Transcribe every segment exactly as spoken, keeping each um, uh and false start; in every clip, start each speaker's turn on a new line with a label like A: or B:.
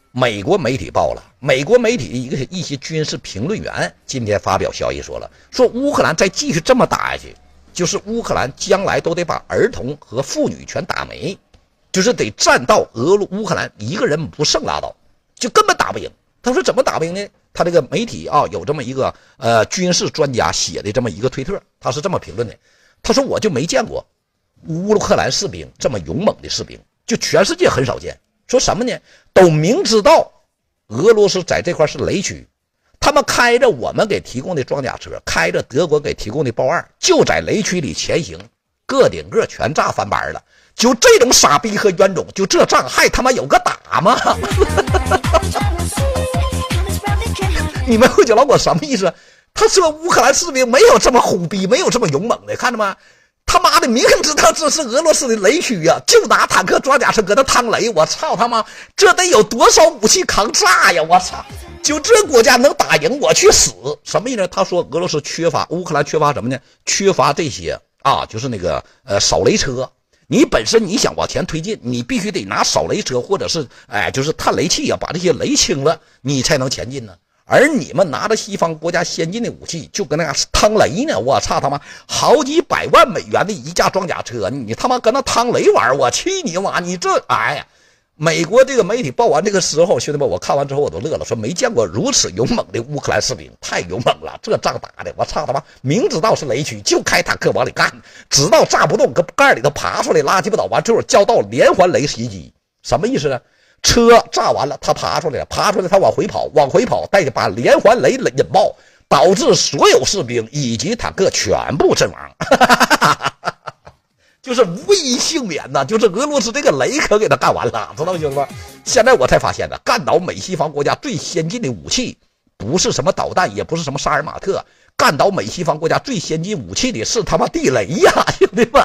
A: 美国媒体报了，美国媒体一个一些军事评论员今天发表消息说了，说乌克兰再继续这么打下去，就是乌克兰将来都得把儿童和妇女全打没，就是得战到俄乌克兰一个人不剩拉倒，就根本打不赢。他说怎么打不赢呢？他这个媒体啊有这么一个呃军事专家写的这么一个推特，他是这么评论的，他说我就没见过乌克兰士兵这么勇猛的士兵，就全世界很少见。说什么呢？都明知道俄罗斯在这块是雷区，他们开着我们给提供的装甲车，开着德国给提供的豹二，就在雷区里前行，个顶个全炸翻班了。就这种傻逼和冤种，就这仗还他妈有个打吗？你们会觉得我什么意思？他说乌克兰士兵没有这么虎逼，没有这么勇猛的，看着吗？他妈的明知道这是俄罗斯的雷区呀、啊，就拿坦克装甲车搁那趟雷，我操他妈，这得有多少武器扛炸呀！我操，就这国家能打赢我去死？什么意思？他说俄罗斯缺乏，乌克兰缺乏什么呢？缺乏这些啊，就是那个呃扫雷车。你本身你想往前推进，你必须得拿扫雷车或者是哎就是探雷器啊，把这些雷清了，你才能前进呢。而你们拿着西方国家先进的武器，就跟那趟雷呢！我操他妈，好几百万美元的一架装甲车，你他妈跟那趟雷玩，我气你妈！你这哎呀，美国这个媒体报完这个时候，兄弟们，我看完之后我都乐了，说没见过如此勇猛的乌克兰士兵，太勇猛了！这仗打的，我操他妈，明知道是雷区就开坦克往里干，直到炸不动，搁盖里头爬出来，拉鸡巴倒，完之后交到连环雷袭击，什么意思呢？车炸完了，他爬出来了，爬出来他往回跑，往回跑，带着把连环雷引爆，导致所有士兵以及坦克全部阵亡，就是无一幸免呐！就是俄罗斯这个雷可给他干完了，知道兄弟们？现在我才发现呢，干倒美西方国家最先进的武器，不是什么导弹，也不是什么沙尔马特，干倒美西方国家最先进武器的是他妈地雷呀，兄弟们！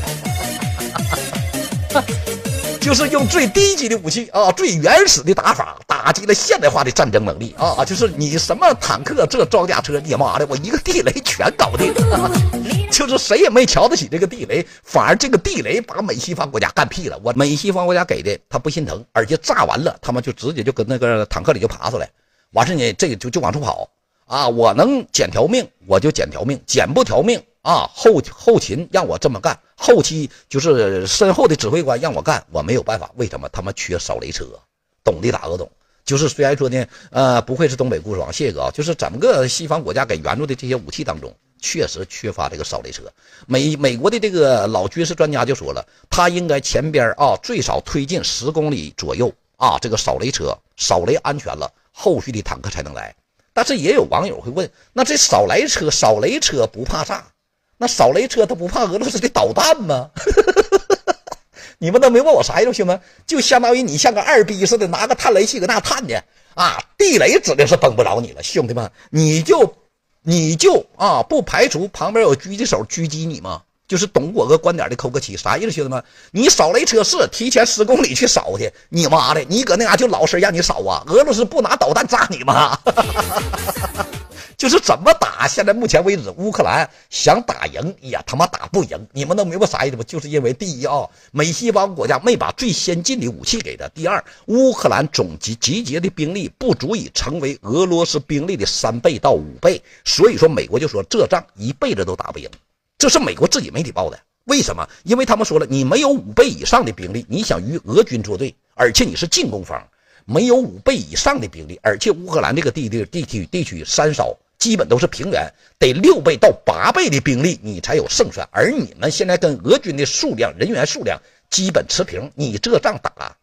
A: 就是用最低级的武器啊，最原始的打法，打击了现代化的战争能力啊！就是你什么坦克、这装甲车，你妈的，我一个地雷全搞定了。就是谁也没瞧得起这个地雷，反而这个地雷把美西方国家干屁了。我美西方国家给的他不心疼，而且炸完了，他们就直接就跟那个坦克里就爬出来，完事呢，这个就就往出跑啊！我能捡条命我就捡条命，捡不条命。啊，后后勤让我这么干，后期就是身后的指挥官让我干，我没有办法。为什么？他们缺扫雷车，懂的打个懂。就是虽然说呢，呃，不愧是东北故事王，谢谢哥啊。就是整个西方国家给援助的这些武器当中，确实缺乏这个扫雷车。美美国的这个老军事专家就说了，他应该前边啊最少推进十公里左右啊，这个扫雷车扫雷安全了，后续的坦克才能来。但是也有网友会问，那这扫雷车扫雷车不怕炸？那扫雷车他不怕俄罗斯的导弹吗？你们都明白我啥意思兄弟？就相当于你像个二逼似的，拿个探雷器搁那探的啊，地雷指定是崩不着你了，兄弟们，你就你就啊不排除旁边有狙击手狙击你吗？就是懂我个观点的扣个七，啥意思兄弟们？你扫雷车是提前十公里去扫去，你妈的，你搁那嘎就老实让你扫啊？俄罗斯不拿导弹炸你吗？就是怎么打？现在目前为止，乌克兰想打赢，呀，他妈打不赢。你们能明白啥意思吗？就是因为第一啊，美西方国家没把最先进的武器给他；第二，乌克兰总集集结的兵力不足以成为俄罗斯兵力的三倍到五倍，所以说美国就说这仗一辈子都打不赢。这是美国自己媒体报的。为什么？因为他们说了，你没有五倍以上的兵力，你想与俄军作对，而且你是进攻方，没有五倍以上的兵力，而且乌克兰这个地地地区地区山少。基本都是平原，得六倍到八倍的兵力你才有胜算，而你们现在跟俄军的数量人员数量基本持平，你这仗打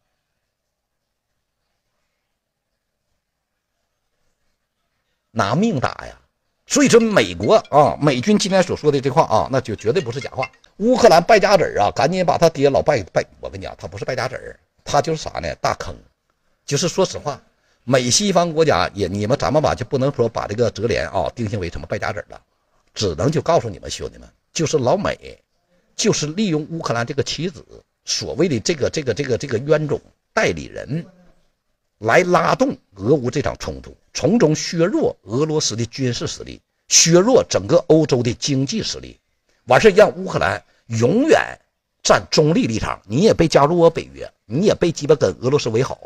A: 拿命打呀！所以说美国啊，美军今天所说的这话啊，那就绝对不是假话。乌克兰败家子啊，赶紧把他爹老败败，我跟你讲，他不是败家子，他就是啥呢？大坑。就是说实话。美西方国家也，你们咱们吧就不能说把这个泽连啊定性为什么败家子了，只能就告诉你们兄弟们，就是老美，就是利用乌克兰这个棋子，所谓的这个这个这个这个冤种代理人，来拉动俄乌这场冲突，从中削弱俄罗斯的军事实力，削弱整个欧洲的经济实力，完事让乌克兰永远站中立立场，你也别加入我北约，你也别鸡巴跟俄罗斯为好。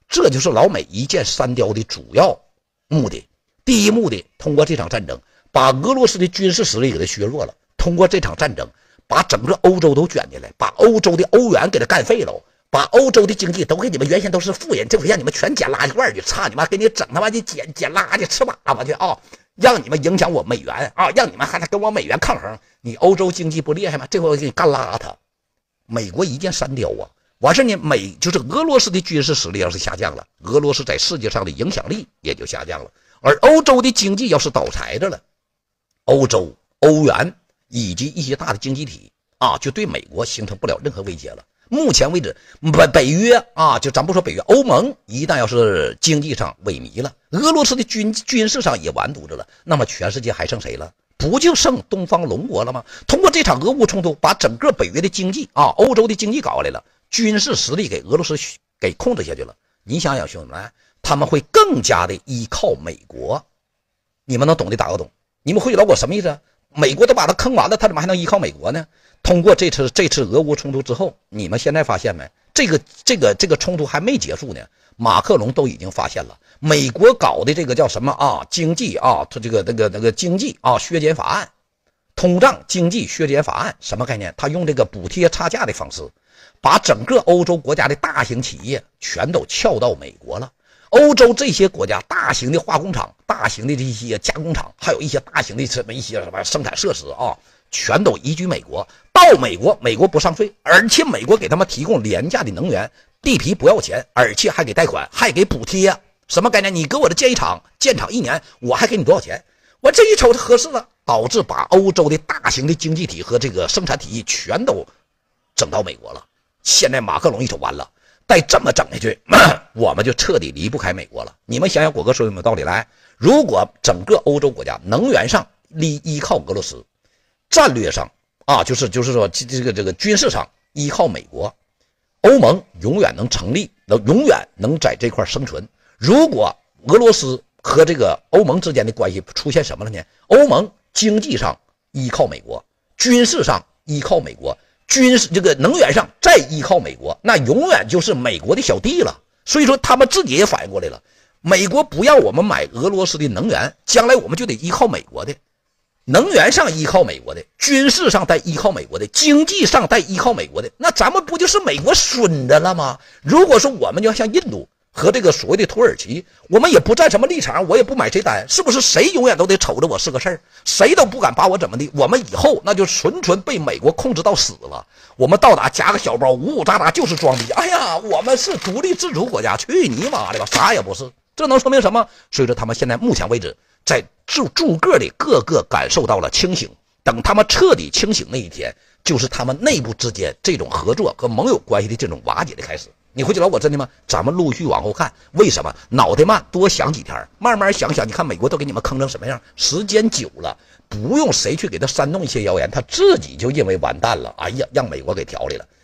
A: 这就是老美一箭三雕的主要目的。第一目的，通过这场战争把俄罗斯的军事实力给它削弱了，通过这场战争把整个欧洲都卷进来，把欧洲的欧元给它干废了，把欧洲的经济都给你们原先都是富人政府，让你们全捡垃圾罐去，操你妈，给你整他妈的捡捡垃圾吃粑粑去啊！让你们影响我美元啊，让你们还跟我美元抗衡，你欧洲经济不厉害吗？这回我给你干邋遢。美国一箭三雕啊！完事呢，美就是俄罗斯的军事实力要是下降了，俄罗斯在世界上的影响力也就下降了。而欧洲的经济要是倒财着了，欧洲、欧元以及一些大的经济体啊，就对美国形成不了任何威胁了。目前为止，北北约啊，就咱不说北约，欧盟一旦要是经济上萎靡了，俄罗斯的军军事上也完犊子了，那么全世界还剩谁了？不就剩东方龙国了吗？通过这场俄乌冲突，把整个北约的经济啊，欧洲的经济搞来了，军事实力给俄罗斯给控制下去了。你想想，兄弟们，他们会更加的依靠美国。你们能懂的打个懂？你们会老我什么意思？美国都把他坑完了，他怎么还能依靠美国呢？通过这次这次俄乌冲突之后，你们现在发现没？这个这个这个冲突还没结束呢。马克龙都已经发现了，美国搞的这个叫什么啊？经济啊，他这个那个那个经济啊削减法案，通胀经济削减法案什么概念？他用这个补贴差价的方式，把整个欧洲国家的大型企业全都撬到美国了。欧洲这些国家大型的化工厂、大型的这些加工厂，还有一些大型的什么一些什么生产设施啊，全都移居美国。到美国，美国不上税，而且美国给他们提供廉价的能源，地皮不要钱，而且还给贷款，还给补贴。什么概念？你给我的建一厂，建厂一年，我还给你多少钱？我这一瞅就合适了，导致把欧洲的大型的经济体和这个生产体系全都整到美国了。现在马克龙一瞅完了。再这么整下去，我们就彻底离不开美国了。你们想想，果哥说有没有道理？来，如果整个欧洲国家能源上依依靠俄罗斯，战略上啊，就是就是说这个这个军事上依靠美国，欧盟永远能成立，能永远能在这块生存。如果俄罗斯和这个欧盟之间的关系出现什么了呢？欧盟经济上依靠美国，军事上依靠美国。军事这个能源上再依靠美国，那永远就是美国的小弟了。所以说他们自己也反应过来了，美国不让我们买俄罗斯的能源，将来我们就得依靠美国的。能源上依靠美国的，军事上再依靠美国的，经济上再依靠美国的，那咱们不就是美国损的了吗？如果说我们要像印度和这个所谓的土耳其，我们也不站什么立场，我也不买谁单，是不是谁永远都得瞅着我是个事儿，谁都不敢把我怎么的，我们以后那就纯纯被美国控制到死了。我们到达夹个小包，呜呜喳喳就是装逼，哎呀，我们是独立自主国家，去你妈的吧，啥也不是。这能说明什么？所以说他们现在目前为止在逐逐个的各个感受到了清醒，等他们彻底清醒那一天，就是他们内部之间这种合作和盟友关系的这种瓦解的开始。你会觉得我真的吗？咱们陆续往后看，为什么脑袋慢多想几天，慢慢想想，你看美国都给你们坑成什么样，时间久了，不用谁去给他煽动一些谣言，他自己就认为完蛋了，哎呀，让美国给调理了。